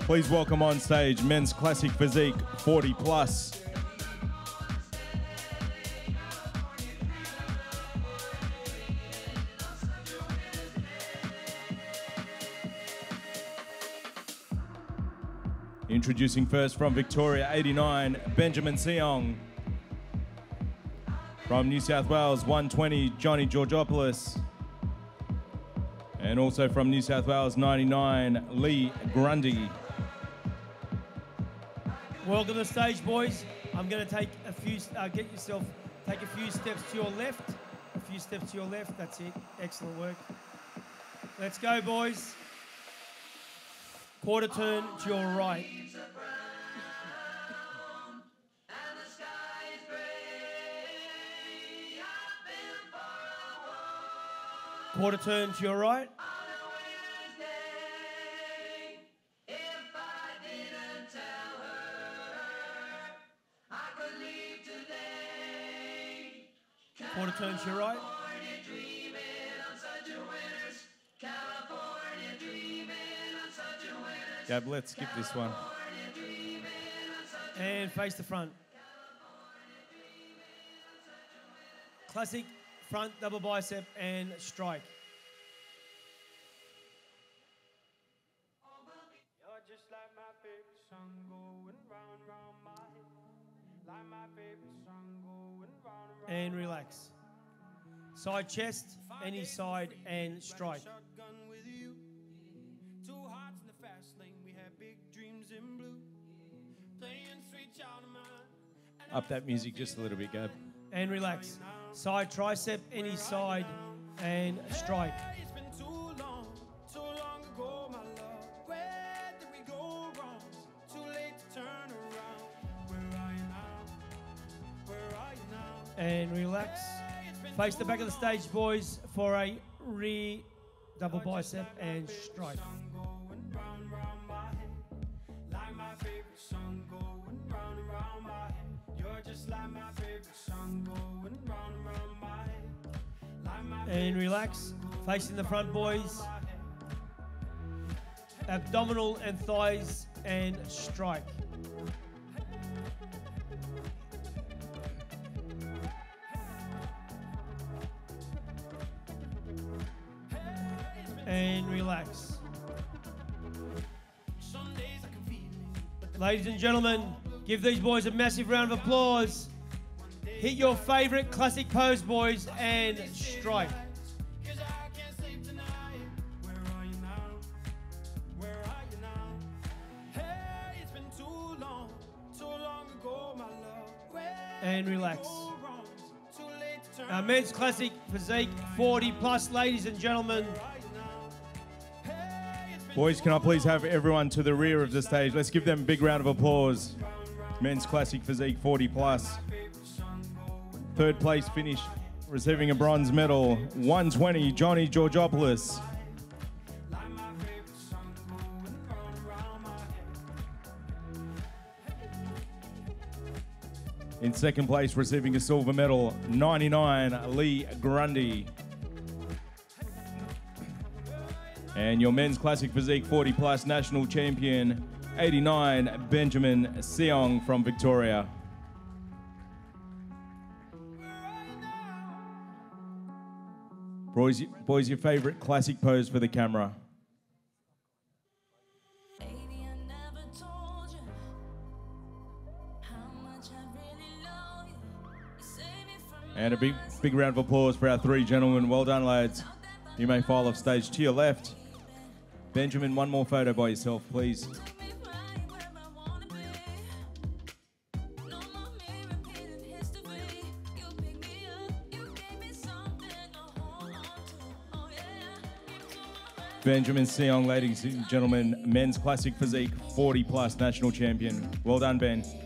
Please welcome on stage Men's Classic Physique 40 plus. Introducing first from Victoria 89, Benjamin Seong. From New South Wales 120, Johnny Georgopoulos. And also from New South Wales 99, Lee Grundy. Welcome to the stage, boys. I'm going to take a few, take a few steps to your left. A few steps to your left, that's it. Excellent work. Let's go, boys. Quarter turn to your right. Quarter turn to your right. Quarter turn to your right. Gab, let's skip this one. And face the front. Classic front double bicep and strike. And relax. Side chest, any side, and strike. Up that music just a little bit, Gab. And relax. Side tricep, any side, and strike. And relax. Face the back of the stage, boys, for a rear double bicep and strike. And relax. Facing the front, boys. Abdominal and thighs and strike. And relax. Ladies and gentlemen, give these boys a massive round of applause. Hit your favorite classic pose, boys, and strike. And relax. Our Men's Classic Physique 40 plus, ladies and gentlemen. Boys, can I please have everyone to the rear of the stage? Let's give them a big round of applause. Men's Classic Physique 40 plus. Third place finish, receiving a bronze medal, 120, Johnny Georgopoulos. In second place, receiving a silver medal, 99, Lee Grundy. And your Men's Classic Physique 40 plus national champion, 89, Benjamin Seong from Victoria. Boys, your favorite classic pose for the camera. And a big round of applause for our three gentlemen. Well done, lads. You may file off stage to your left. Benjamin, one more photo by yourself, please. Benjamin Seong, ladies and gentlemen, Men's Classic Physique 40 plus national champion. Well done, Ben.